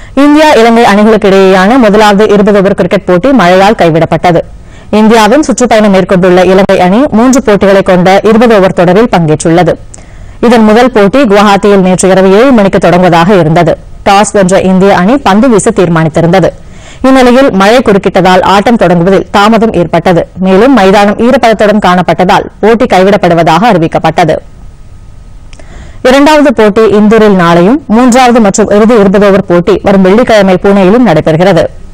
India இலங்கை அணிகளுக்கு இடையேயான முதலாவது 20 ஓவர் கிரிக்கெட் போட்டி மழையால் கைவிடப்பட்டது. இந்தியாவின் சுற்றுப்பயணம் மேற்கொண்டுள்ள இலங்கை அணி 3 போட்டிகளை கொண்ட 20 ஓவர் தொடரில் பங்கேற்றுள்ளது. இதன் முதல் போட்டி குவஹாத்தியில் நேற்று இரவு 7 மணிக்கு தொடங்குவதாக இருந்தது. டாஸ் வென்ற இந்திய அணி பந்து வீச தீர்மானித்திருந்தது. இந்நிலையில் மழை குறுக்கிட்டதால் ஆட்டம் தொடங்குவதில் தாமதம் ஏற்பட்டது. மேலும் மைதானம் ஈரப்பதத்துடன் காணப்பட்டதால் போட்டி கைவிடப்படுவதாக அறிவிக்கப்பட்டது. இரண்டாவது போட்டி இந்தூரில் நாளையும், மூன்றாவது மற்றும் இறுதி 20 ஓவர் போட்டி வரும் வெள்ளிக்கிழமை புனேயிலும் நடைபெறுகிறது.